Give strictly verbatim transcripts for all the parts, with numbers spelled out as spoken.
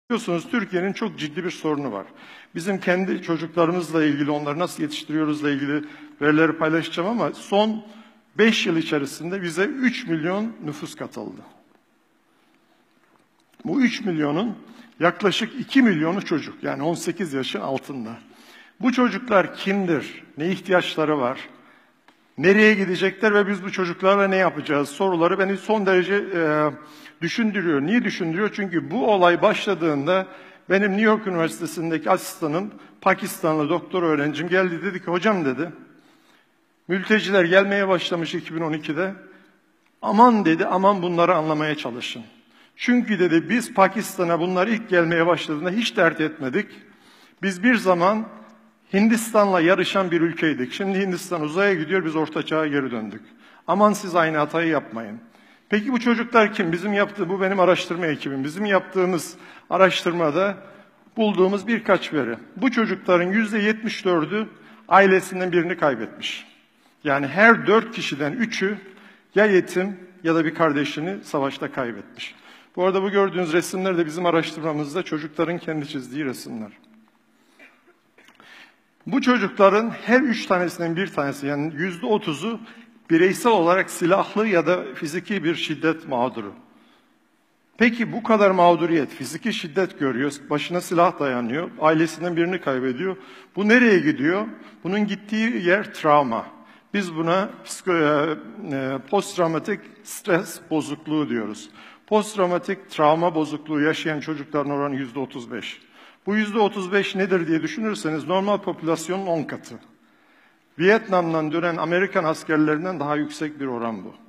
Biliyorsunuz Türkiye'nin çok ciddi bir sorunu var. Bizim kendi çocuklarımızla ilgili, onları nasıl yetiştiriyoruzla ilgili verileri paylaşacağım ama son beş yıl içerisinde bize üç milyon nüfus katıldı. Bu üç milyonun yaklaşık iki milyonu çocuk, yani on sekiz yaşın altında. Bu çocuklar kimdir, ne ihtiyaçları var, nereye gidecekler ve biz bu çocuklarla ne yapacağız soruları beni son derece e, düşündürüyor. Niye düşündürüyor? Çünkü bu olay başladığında benim New York Üniversitesi'ndeki asistanım, Pakistanlı doktor öğrencim geldi, dedi ki hocam dedi, mülteciler gelmeye başlamış iki bin on ikide, aman dedi, aman bunları anlamaya çalışın. Çünkü dedi biz Pakistan'a bunlar ilk gelmeye başladığında hiç dert etmedik. Biz bir zaman Hindistan'la yarışan bir ülkeydik. Şimdi Hindistan uzaya gidiyor, biz Orta Çağ'a geri döndük. Aman siz aynı hatayı yapmayın. Peki bu çocuklar kim? Bizim yaptığı, bu benim araştırma ekibim. Bizim yaptığımız araştırmada bulduğumuz birkaç veri. Bu çocukların yüzde yetmiş dördü ailesinden birini kaybetmiş. Yani her dört kişiden üçü ya yetim ya da bir kardeşini savaşta kaybetmiş. Bu arada bu gördüğünüz resimler de bizim araştırmamızda çocukların kendi çizdiği resimler. Bu çocukların her üç tanesinden bir tanesi, yani yüzde otuzu bireysel olarak silahlı ya da fiziki bir şiddet mağduru. Peki bu kadar mağduriyet, fiziki şiddet görüyor, başına silah dayanıyor, ailesinden birini kaybediyor. Bu nereye gidiyor? Bunun gittiği yer travma. Biz buna post-traumatik stres bozukluğu diyoruz. Post-traumatik travma bozukluğu yaşayan çocukların oranı yüzde otuz beş. Bu yüzde otuz beş nedir diye düşünürseniz normal popülasyonun on katı. Vietnam'dan dönen Amerikan askerlerinden daha yüksek bir oran bu.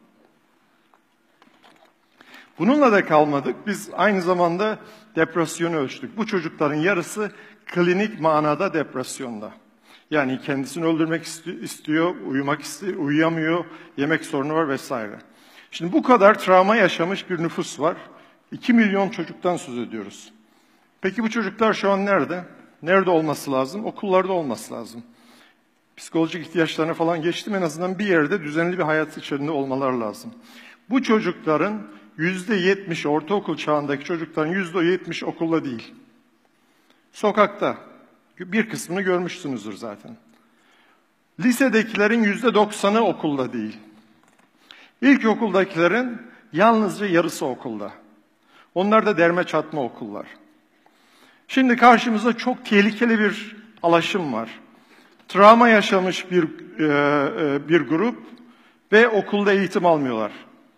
Bununla da kalmadık. Biz aynı zamanda depresyonu ölçtük. Bu çocukların yarısı klinik manada depresyonda. Yani kendisini öldürmek istiyor, uyumak istiyor, uyuyamıyor, yemek sorunu var vesaire. Şimdi bu kadar travma yaşamış bir nüfus var. iki milyon çocuktan söz ediyoruz. Peki bu çocuklar şu an nerede? Nerede olması lazım? Okullarda olması lazım. Psikolojik ihtiyaçlarına falan geçtim, en azından bir yerde düzenli bir hayat içerisinde olmaları lazım. Bu çocukların yüzde yetmiş, ortaokul çağındaki çocukların yüzde yetmiş okulda değil. Sokakta. Bir kısmını görmüşsünüzdür zaten. Lisedekilerin yüzde doksanı okulda değil. İlkokuldakilerin yalnızca yarısı okulda. Onlar da derme çatma okullar. Şimdi karşımızda çok tehlikeli bir alaşım var. Travma yaşamış bir e, bir grup ve okulda eğitim almıyorlar.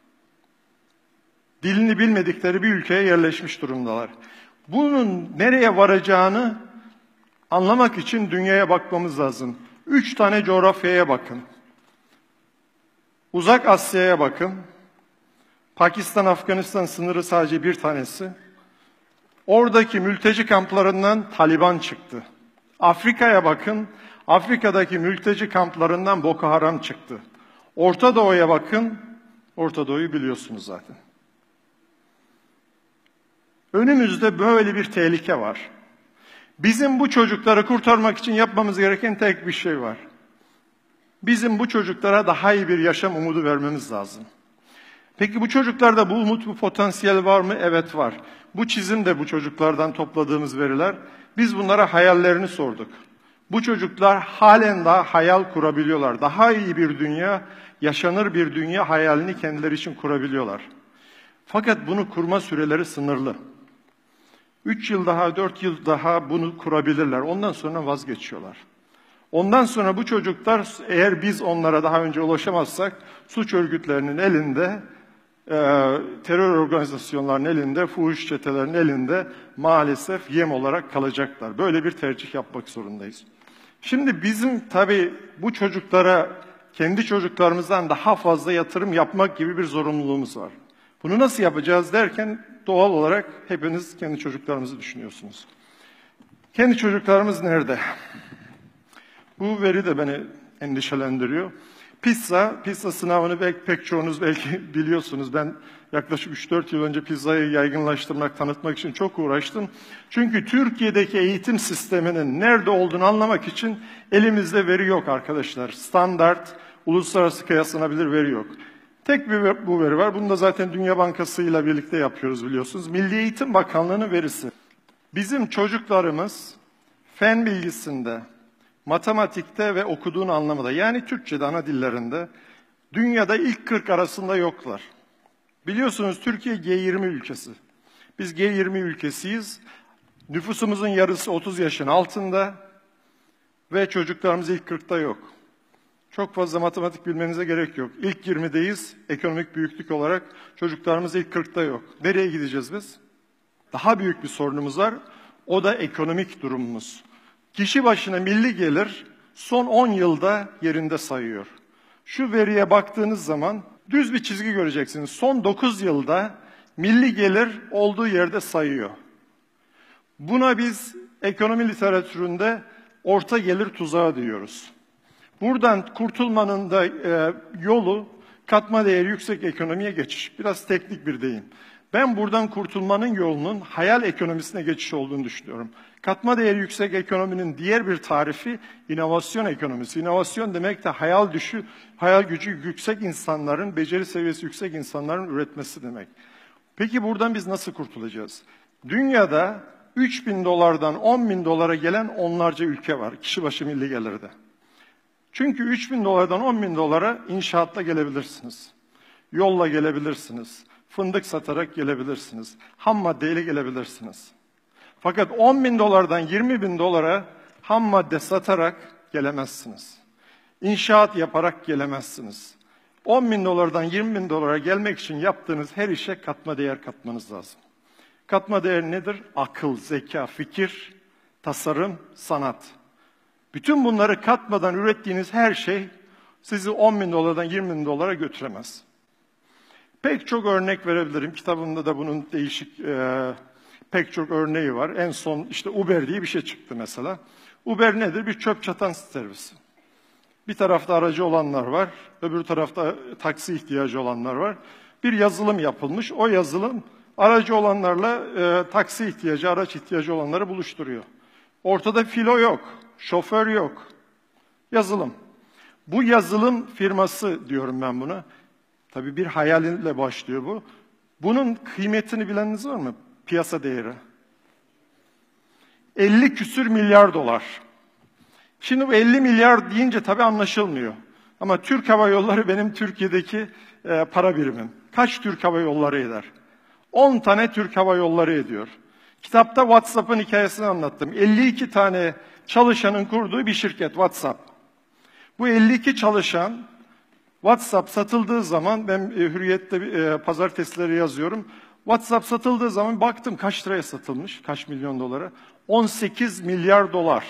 Dilini bilmedikleri bir ülkeye yerleşmiş durumdalar. Bunun nereye varacağını anlamak için dünyaya bakmamız lazım. Üç tane coğrafyaya bakın. Uzak Asya'ya bakın. Pakistan-Afganistan sınırı sadece bir tanesi. Oradaki mülteci kamplarından Taliban çıktı. Afrika'ya bakın. Afrika'daki mülteci kamplarından Boko Haram çıktı. Orta Doğu'ya bakın. Orta Doğu'yu biliyorsunuz zaten. Önümüzde böyle bir tehlike var. Bizim bu çocukları kurtarmak için yapmamız gereken tek bir şey var. Bizim bu çocuklara daha iyi bir yaşam umudu vermemiz lazım. Peki bu çocuklarda bu umut, bu potansiyel var mı? Evet var. Bu çizim de bu çocuklardan topladığımız veriler. Biz bunlara hayallerini sorduk. Bu çocuklar halen daha hayal kurabiliyorlar. Daha iyi bir dünya, yaşanır bir dünya hayalini kendileri için kurabiliyorlar. Fakat bunu kurma süreleri sınırlı. Üç yıl daha, dört yıl daha bunu kurabilirler. Ondan sonra vazgeçiyorlar. Ondan sonra bu çocuklar, eğer biz onlara daha önce ulaşamazsak, suç örgütlerinin elinde, e, terör organizasyonlarının elinde, fuhuş çetelerinin elinde maalesef yem olarak kalacaklar. Böyle bir tercih yapmak zorundayız. Şimdi bizim tabii bu çocuklara kendi çocuklarımızdan daha fazla yatırım yapmak gibi bir zorunluluğumuz var. Bunu nasıl yapacağız derken doğal olarak hepiniz kendi çocuklarınızı düşünüyorsunuz. Kendi çocuklarımız nerede? Bu veri de beni endişelendiriyor. PISA, PISA sınavını belki pek çoğunuz belki biliyorsunuz. Ben yaklaşık üç dört yıl önce PISA'yı yaygınlaştırmak, tanıtmak için çok uğraştım. Çünkü Türkiye'deki eğitim sisteminin nerede olduğunu anlamak için elimizde veri yok arkadaşlar. Standart, uluslararası kıyaslanabilir veri yok. Tek bir bu veri var. Bunu da zaten Dünya Bankası ile birlikte yapıyoruz biliyorsunuz. Milli Eğitim Bakanlığı'nın verisi. Bizim çocuklarımız fen bilgisinde, matematikte ve okuduğun anlamında, yani Türkçe'de, ana dillerinde dünyada ilk kırk arasında yoklar. Biliyorsunuz Türkiye G yirmi ülkesi. Biz G yirmi ülkesiyiz. Nüfusumuzun yarısı otuz yaşın altında ve çocuklarımız ilk kırkta yok. Çok fazla matematik bilmenize gerek yok. İlk yirmideyiz, ekonomik büyüklük olarak çocuklarımız ilk kırkta yok. Nereye gideceğiz biz? Daha büyük bir sorunumuz var, o da ekonomik durumumuz. Kişi başına milli gelir son on yılda yerinde sayıyor. Şu veriye baktığınız zaman düz bir çizgi göreceksiniz. Son dokuz yılda milli gelir olduğu yerde sayıyor. Buna biz ekonomi literatüründe orta gelir tuzağı diyoruz. Buradan kurtulmanın da e, yolu katma değeri yüksek ekonomiye geçiş. Biraz teknik bir deyim. Ben buradan kurtulmanın yolunun hayal ekonomisine geçiş olduğunu düşünüyorum. Katma değeri yüksek ekonominin diğer bir tarifi inovasyon ekonomisi. İnovasyon demek de hayal düşü, hayal gücü yüksek insanların, beceri seviyesi yüksek insanların üretmesi demek. Peki buradan biz nasıl kurtulacağız? Dünyada üç bin dolardan on bin dolara gelen onlarca ülke var kişi başı milli gelirde. Çünkü üç bin dolardan on bin dolara inşaatla gelebilirsiniz. Yolla gelebilirsiniz. Fındık satarak gelebilirsiniz. Ham maddeyle gelebilirsiniz. Fakat on bin dolardan yirmi bin dolara ham madde satarak gelemezsiniz. İnşaat yaparak gelemezsiniz. on bin dolardan yirmi bin dolara gelmek için yaptığınız her işe katma değer katmanız lazım. Katma değer nedir? Akıl, zeka, fikir, tasarım, sanat. Bütün bunları katmadan ürettiğiniz her şey sizi on bin dolardan yirmi bin dolara götüremez. Pek çok örnek verebilirim. Kitabımda da bunun değişik e, pek çok örneği var. En son işte Uber diye bir şey çıktı mesela. Uber nedir? Bir çöp çatan servisi. Bir tarafta aracı olanlar var, öbür tarafta taksi ihtiyacı olanlar var. Bir yazılım yapılmış. O yazılım aracı olanlarla e, taksi ihtiyacı, araç ihtiyacı olanları buluşturuyor. Ortada filo yok, şoför yok. Yazılım. Bu yazılım firması diyorum ben buna. Tabii bir hayalinle başlıyor bu. Bunun kıymetini bileniniz var mı? Piyasa değeri. elli küsür milyar dolar. Şimdi bu elli milyar deyince tabii anlaşılmıyor. Ama Türk Hava Yolları benim Türkiye'deki e, para birimim. Kaç Türk Hava Yolları eder? on tane Türk Hava Yolları ediyor. Kitapta WhatsApp'ın hikayesini anlattım. elli iki tane çalışanın kurduğu bir şirket WhatsApp. Bu elli iki çalışan WhatsApp satıldığı zaman, ben e, Hürriyet'te e, pazartesileri yazıyorum. WhatsApp satıldığı zaman baktım kaç liraya satılmış, kaç milyon dolara? on sekiz milyar dolar.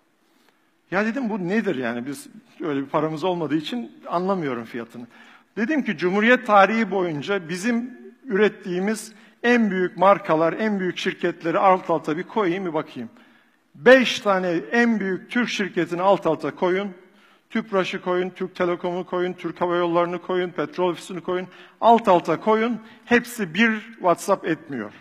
Ya dedim bu nedir yani, biz öyle bir paramız olmadığı için anlamıyorum fiyatını. Dedim ki Cumhuriyet tarihi boyunca bizim ürettiğimiz en büyük markalar, en büyük şirketleri alt alta bir koyayım bir bakayım. Beş tane en büyük Türk şirketini alt alta koyun. TÜPRAŞ'ı koyun, Türk Telekom'u koyun, Türk Hava Yolları'nı koyun, Petrol Ofisi'ni koyun. Alt alta koyun. Hepsi bir WhatsApp etmiyor.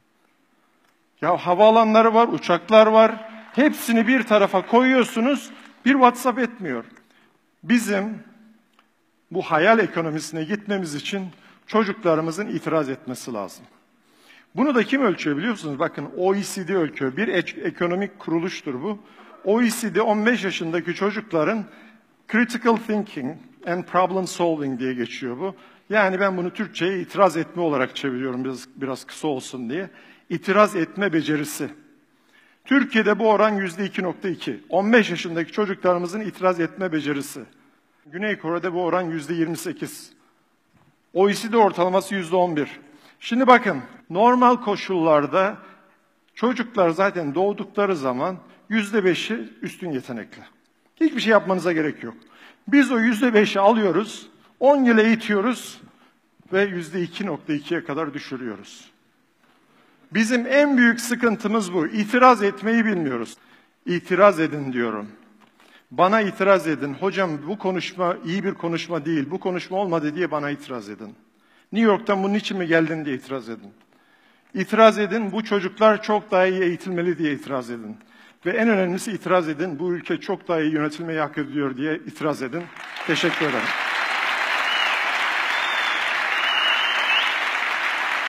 Ya havaalanları var, uçaklar var. Hepsini bir tarafa koyuyorsunuz, bir WhatsApp etmiyor. Bizim bu hayal ekonomisine gitmemiz için çocuklarımızın itiraz etmesi lazım. Bunu da kim ölçüyor biliyor musunuz? Bakın O E C D ölçüyor. Bir ekonomik kuruluştur bu. O E C D on beş yaşındaki çocukların critical thinking and problem solving diye geçiyor bu. Yani ben bunu Türkçe'ye itiraz etme olarak çeviriyorum biraz, biraz kısa olsun diye. İtiraz etme becerisi. Türkiye'de bu oran yüzde iki nokta iki. on beş yaşındaki çocuklarımızın itiraz etme becerisi. Güney Kore'de bu oran yüzde yirmi sekiz. O E C D ortalaması yüzde on bir. Şimdi bakın, normal koşullarda çocuklar zaten doğdukları zaman yüzde beşi üstün yetenekli. Hiçbir şey yapmanıza gerek yok. Biz o yüzde beşi alıyoruz, on yıl eğitiyoruz ve yüzde iki nokta ikiye kadar düşürüyoruz. Bizim en büyük sıkıntımız bu. İtiraz etmeyi bilmiyoruz. İtiraz edin diyorum. Bana itiraz edin. Hocam bu konuşma iyi bir konuşma değil, bu konuşma olmadı diye bana itiraz edin. New York'tan bunun için mi geldin diye itiraz edin. İtiraz edin, bu çocuklar çok daha iyi eğitilmeli diye itiraz edin. Ve en önemlisi itiraz edin, bu ülke çok daha iyi yönetilmeyi hak ediyor diye itiraz edin. Teşekkür ederim.